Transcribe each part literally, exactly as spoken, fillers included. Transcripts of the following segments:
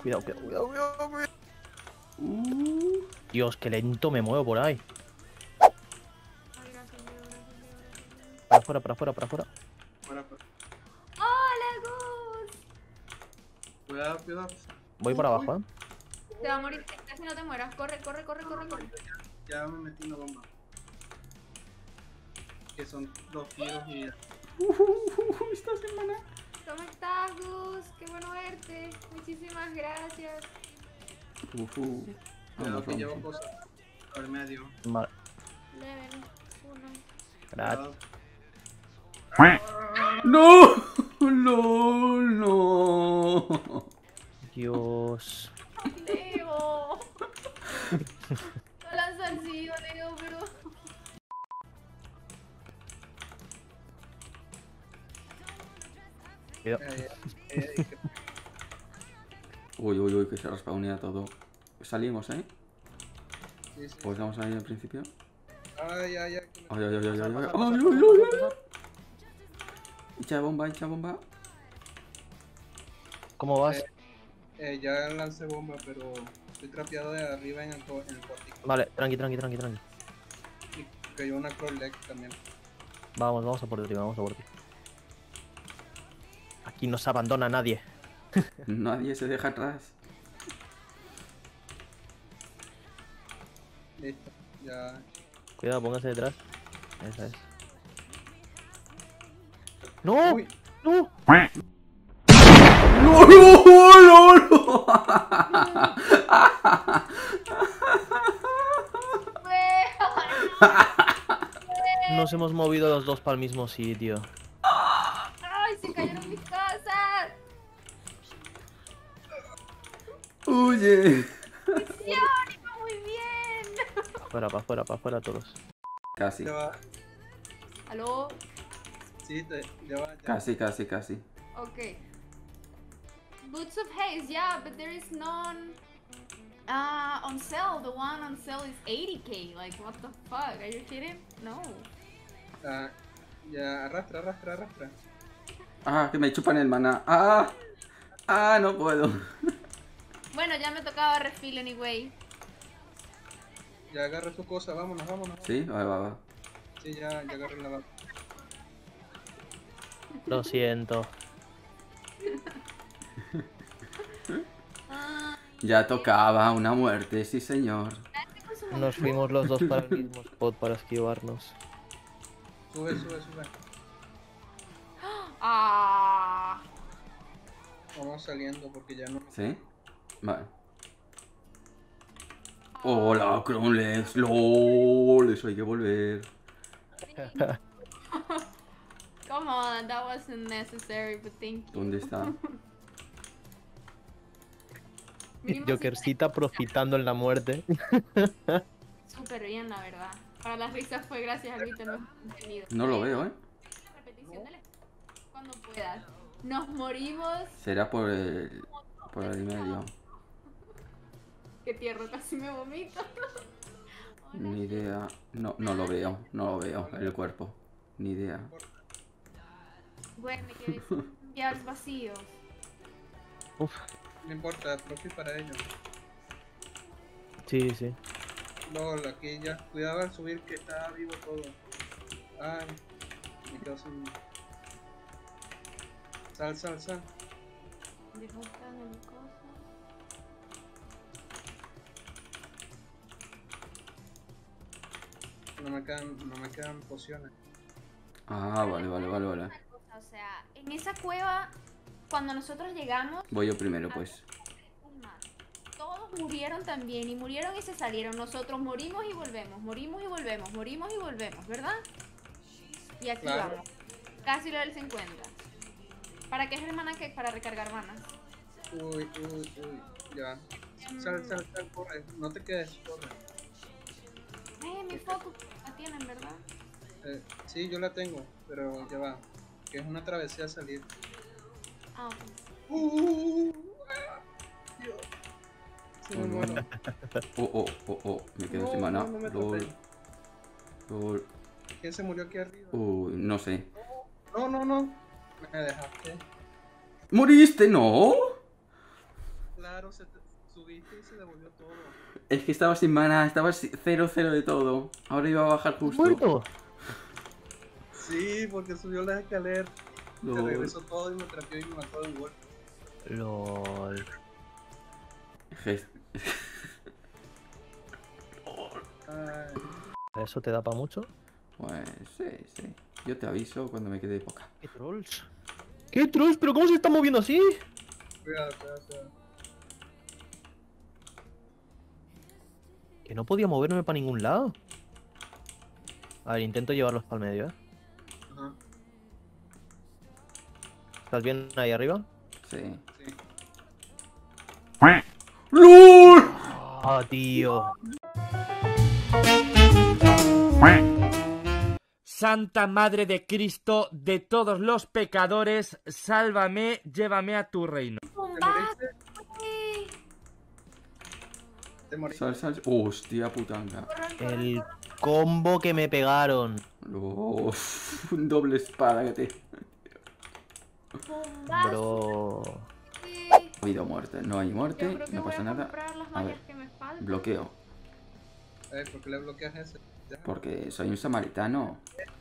Cuidado, cuidado, cuidado, cuidado, cuidado. Uh. Dios, qué lento me muevo por ahí. Para afuera, para afuera, para afuera. Para, para. ¡Hola, Gus! Cuidado, cuidado. Voy Uy, para uy. abajo, ¿eh? Te va a morir, casi no te mueras. Corre, corre, corre, corre, corre. Ya me metí una bomba. Que son dos tiros y ya. Uh, esta semana. ¿Cómo estás, Gus? Qué bueno verte. Muchísimas gracias. Uh, uh. Cuidado Vamos, que llevo vamos. cosas al medio. Vale, Level uno. gracias. Cuidado. ¡No! ¡No! ¡No! Dios. Leo. No la han salcido, Leo, pero... Cuidado. Eh, eh, eh, que- Uy, uy, uy, que se respawnea todo. Salimos, ¿eh? sí, sí. Pues vamos ahí al principio. Ay, ay, ay. que me- Ay, ay, ay, ay, ay, Pasar, ay, pasar, ay, pasar, ay, pasar, ay, ay, pasar. ay. Echa bomba, echa bomba. ¿Cómo vas? Eh, eh, ya lancé bomba, pero estoy trapeado de arriba en el, co- en el pórtico. Vale, tranqui, tranqui, tranqui, tranqui. Y cayó una cross leg también. Vamos, vamos a por ti, vamos a por ti. Aquí no se abandona nadie. Nadie se deja atrás. Listo. Ya. Cuidado, póngase detrás. Esa es. ¡No! Uy, ¡No! ¡No, no, no, no! Nos hemos movido los dos para el mismo sitio. ¡Ay, se cayeron mis cosas! ¡Huye! ¡Misión! ¡Iba muy bien! Fuera, para afuera, para afuera todos. Casi, ya va. ¿Aló? Sí, te, ya va. Ya. casi, casi, casi. Okay. Boots of Haze, yeah, but there is none uh, on sale. The one on sale is eighty K. Like, what the fuck? Are you kidding? No. Ah, ya, arrastra, arrastra, arrastra. Ah, que me chupan el maná. Ah, ah, no puedo. Bueno, ya me tocaba refill anyway. Ya agarra tu cosa, vámonos, vámonos. Sí, va, va, va. Sí, ya, ya agarré la vaca. Lo siento. Ah, Ya tocaba una muerte, sí señor. este con su Nos fuimos los dos para el mismo spot para esquivarnos. Sube, sube, sube. Ah. Vamos saliendo porque ya no. ¿Sí? Vale. Hola, Cronlex, lol, eso hay que volver. Come on, that wasn't necessary, but thank you. ¿Dónde está? Vinimos Jokercita profitando en la muerte. súper bien, la verdad. Para las risas fue gracias a Vito, no he entendido. No lo veo, ¿eh? Repetición, dale. Cuando puedas. Nos morimos. Será por el... por el medio. Qué tierno, casi me vomito. Ni idea. No, no lo veo, no lo veo, el cuerpo. Ni idea. Bueno, me quedé sin jars vacíos. Uf, No importa, profit para ellos. sí, sí. LOL, aquí ya. Cuidado al subir que está vivo todo. Ay, me quedo sin. Sal, sal, sal. Deja buscar mi cosa. No me quedan, no me quedan pociones. Ah, vale, vale, vale, vale. O sea, en esa cueva, cuando nosotros llegamos, Voy yo primero, pues. todos murieron también y murieron y se salieron. Nosotros morimos y volvemos, morimos y volvemos, morimos y volvemos, ¿verdad? Y aquí Claro. vamos. Casi lo del cincuenta. ¿Para qué es el mana cake? Para recargar manas. Uy, uy, uy. Ya. Sal, sal, sal, corre. No te quedes, corre. Eh, mi foco la tienen, ¿verdad? Eh, sí, yo la tengo, pero ya va. Que es una travesía salir. Ah, ok. Uh, Dios. Se me Oh, no. muero. Oh, oh, oh, oh, me quedo No, sin maná. no, no me Lol. topé. Lol. ¿Quién se murió aquí arriba? Uy, no sé. No, no, no. Me dejaste. ¿Moriste? No. La Claro, se te, subiste y se devolvió todo. Es que estaba sin mana, estaba cero cero de todo. Ahora iba a bajar justo. ¿Muerto? Sí, porque subió las escaleras. Se Lol. regresó todo y me trapeó y me mató de golpe. LOL. Je- Ay, ¿Eso te da para mucho? Pues sí, sí. Yo te aviso cuando me quede poca. ¿Qué trolls? ¿Qué trolls? ¿Pero cómo se está moviendo así? cuidado, cuidado, cuidado. Que no podía moverme para ningún lado. A ver, intento llevarlos para el medio, ¿eh? Ajá, ¿Estás bien ahí arriba? Sí. sí. ¡Lol! Ah, tío. Santa Madre de Cristo, de todos los pecadores, sálvame, llévame a tu reino. ¿Te moriste? ¿Te moriste? Sal, sal. Hostia putanga. El combo que me pegaron. Lol. Un doble espada que te. Bro. Ha habido muerte. No hay Yo muerte, creo que no voy pasa a nada. comprar las A vallas ver, que me faltan. bloqueo. Eh, ¿por qué le bloqueas ese? Ya. Porque soy un samaritano.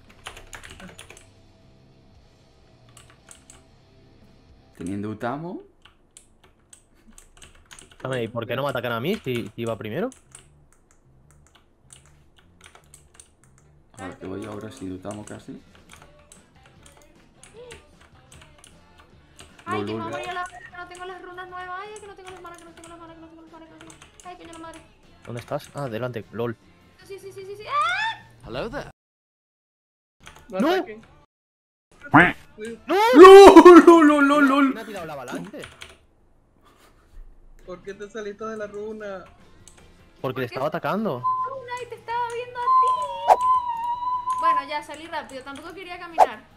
Teniendo Utamo. Dame, ¿y por qué no me atacan a mí si, si iba primero? A ver, que voy ahora sin Utamo casi. Ay, que Lol, me lol. voy a la que no tengo las runas nuevas. Ay, que no tengo las manos, que no tengo las manos, que no tengo las manos, que no tengo las manos. Ay, que yo la madre. ¿Dónde estás? Ah, delante. LOL. Sí, sí, sí, sí, sí. ¡Ah! No ¡No! ataquen. Cuida- ¡Lol, lol, lol, lol! ¿Me ha tirado la avalancha? ¿Por qué te saliste de la runa? Porque le estaba atacando. Ay, te estaba viendo a ti. Bueno, ya salí rápido. Tampoco quería caminar.